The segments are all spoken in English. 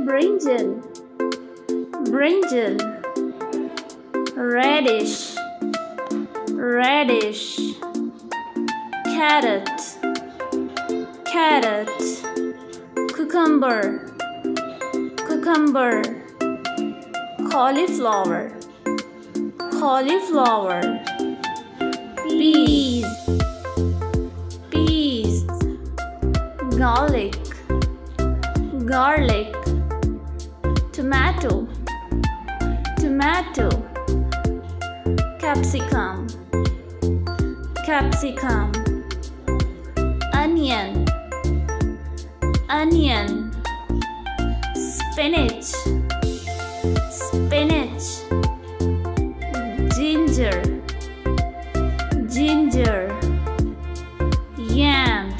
brinjal, brinjal, radish, radish, carrot, carrot, cucumber, cucumber, cauliflower, cauliflower, peas, peas, garlic, garlic, tomato, tomato, capsicum, capsicum, onion, onion, spinach, spinach, ginger, ginger, yams,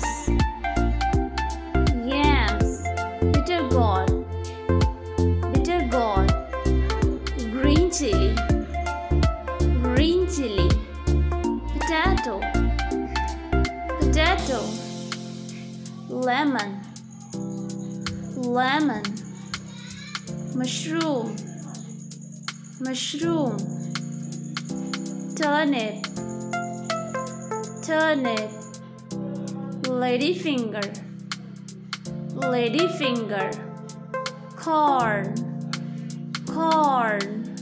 yams, bitter gourd, bitter gourd, green chilli, green chilli, potato, potato, lemon, lemon, mushroom, mushroom, turnip, turnip, ladyfinger, ladyfinger, corn, corn,